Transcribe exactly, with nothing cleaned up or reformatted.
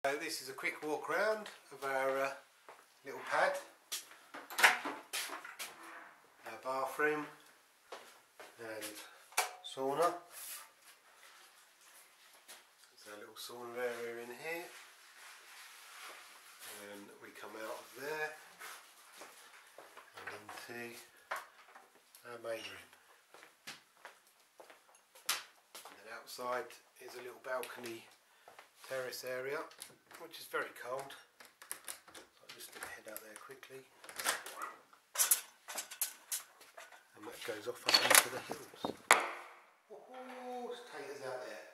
So this is a quick walk round of our uh, little pad, our bathroom and sauna. There's our little sauna area in here, and we come out of there and into our main room. And then outside is a little balcony terrace area, which is very cold, so I'll just stick a head out there quickly, and that goes off up into the hills. Oh, taters out there.